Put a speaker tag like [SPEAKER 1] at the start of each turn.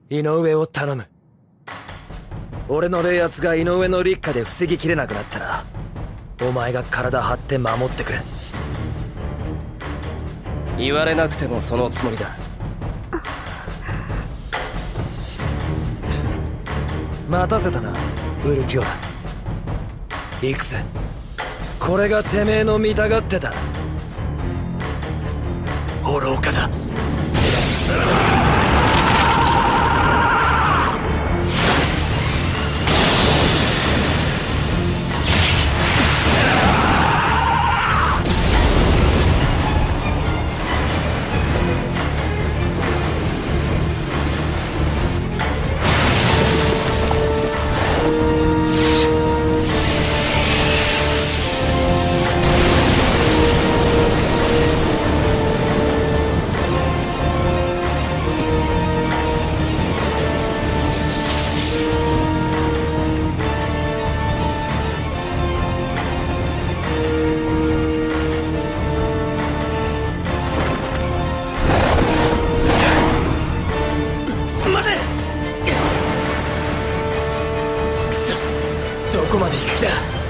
[SPEAKER 1] 井上を頼む。俺の冷圧が井上の立下で防ぎきれなくなったら、お前が体張って守ってくれ。
[SPEAKER 2] 言われなくてもそのつもりだ。
[SPEAKER 1] 待たせたな、ウルキオラ。行くぜ。これがてめえの見たがってた愚かだ。どこまで行く気だ。